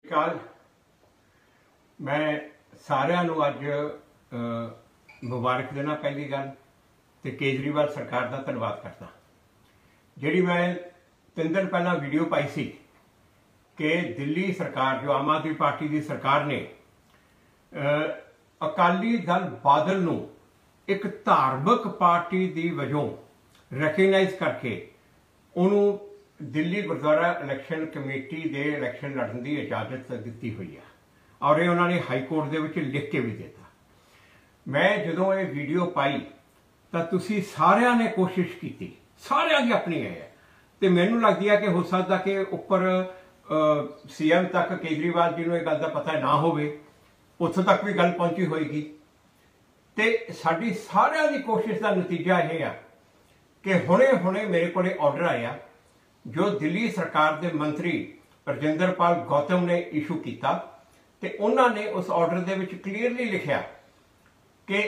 काल मैं सारिਆਂ ਨੂੰ ਅੱਜ मुबारक देना। पहली गल तो केजरीवाल सरकार का धन्यवाद करता। जी मैं 3 दिन पहला वीडियो पाई सी कि दिल्ली सरकार जो आम आदमी पार्टी की सरकार ने अकाली दल बादल नूं एक धार्मिक पार्टी की वजों रैकगनाइज करके उन्होंने दिल्ली गुरुद्वारा इलैक्शन कमेटी के इलैक्शन लड़न की इजाजत दी हुई है और ये उन्होंने हाईकोर्ट के विच लिख के भी देता। मैं जो ये वीडियो पाई तो तुसी सारिਆਂ ने कोशिश की, सारिਆਂ की अपनी है तो मैनू लगती है कि हो सकता कि उपर CM तक केजरीवाल जी को यह गल का पता ना हो, उत्थों तक भी गल पहुंची होएगी। तो साडी सारिਆਂ की कोशिश का नतीजा यह है कि हुणे हुणे मेरे को ऑर्डर आया जो दिल्ली सरकार के मंत्री रजिंदर पाल गौतम ने इशू किया तो उन्होंने उस ऑर्डर के विच क्लीयरली लिखा कि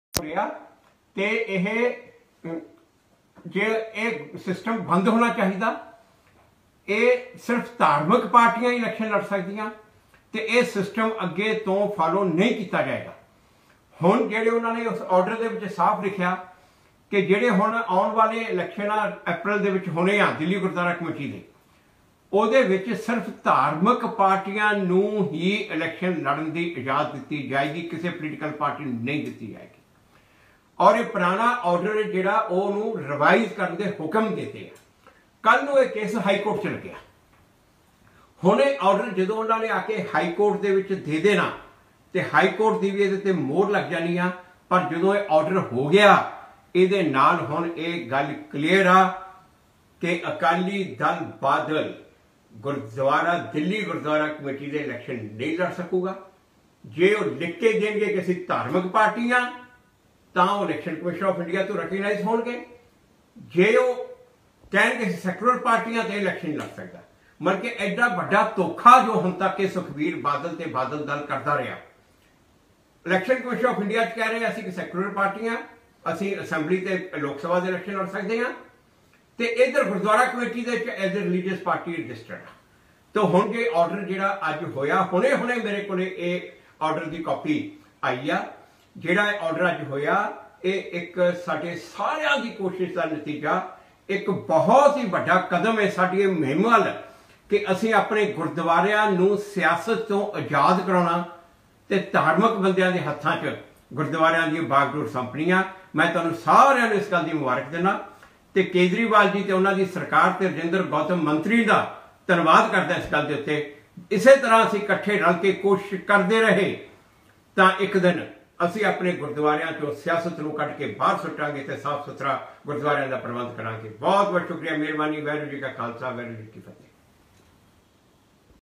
जे सिस्टम बंद होना चाहिए, ये सिर्फ धार्मिक पार्टियां इलैक्शन लड़ सकदियां तो यह सिस्टम अगे तो फॉलो नहीं किया जाएगा। हुण जिहड़े उन्होंने उस ऑर्डर के विच साफ लिखा कि जिहड़े हुण आउण वाले इलैक्शन अप्रैल दे विच होने आ दिल्ली गुरुद्वारा कमेटी दे ਉਹਦੇ ਵਿੱਚ सिर्फ धार्मिक पार्टियां नूं ही इलैक्शन लड़न की इजाजत दी जाएगी, किसी पोलीटिकल पार्टी नहीं दी जाएगी। और ये पुराना ऑर्डर जिहड़ा ओनू रिवाइज करने के हुक्म देते हैं। कल नूं यह केस हाईकोर्ट च लग्या। हुण ये ऑर्डर जो उन्होंने आके हाईकोर्ट दे विच दे देना तो हाईकोर्ट की भी ये मोहर लग जानी आ, पर जो ये ऑर्डर हो गया ये नाल हुण ये गल क्लीयर आ कि अकाली दल बादल गुरुद्वारा दिल्ली गुरुद्वारा कमेटी के इलैक्शन नहीं लड़ सकूगा। जे वो लिख के देंगे किसी धार्मिक पार्टियां तो इलैक्शन कमीशन ऑफ इंडिया तो रैकगनाइज होंगे। जे वो कहेंगे सैकुलर पार्टियां तो इलैक्शन नहीं लड़ सकता। मतलब कि एडा बड़ा धोखा जो हम तक के सुखबीर बादल ते बादल दल करता रहा। इलैक्शन कमीशन ऑफ इंडिया कह रहे हैं कि सैकुलर पार्टियां असी असैंबली ते लोक सभा के इलैक्शन लड़ सकते हैं तो इधर Gurdwara committee as a religious party registered. तो हुण जे ऑर्डर जिहड़ा अज होया हुणे हुणे मेरे को ऑर्डर की कॉपी आई आ। जिहड़ा ऑर्डर अज होया ये एक साडे सारिਆਂ की कोशिश का नतीजा, एक बहुत ही बड़ा कदम है साडी मुहिम वल कि असीं अपने गुरुद्वारिਆਂ नूं सियासत तो आज़ाद कराउणा ते धार्मिक बंदियां दे हत्थां 'च गुरुद्वारिਆਂ दी बागडोर सौंपणीआं। मैं तुहानूं सारिਆਂ नूं इस गल की मुबारक देना ते केजरीवाल जी ते उन्हां दी सरकार ते रजिंदर गौतम मंत्री का धन्यवाद करदा इस गल दे उत्ते। इसे तरह असीं इकट्ठे रल के कोशिश करते रहे तो एक दिन असीं अपने गुरुद्वारिਆਂ चों सियासत नूं कढ के बाहर सुट्टांगे ते साफ सुथरा गुरुद्वारिਆਂ का प्रबंध करांगे। बहुत बहुत शुक्रिया, मेहरबानी। वाहिगुरू जी का खालसा, वाहिगुरू जी की फतेह।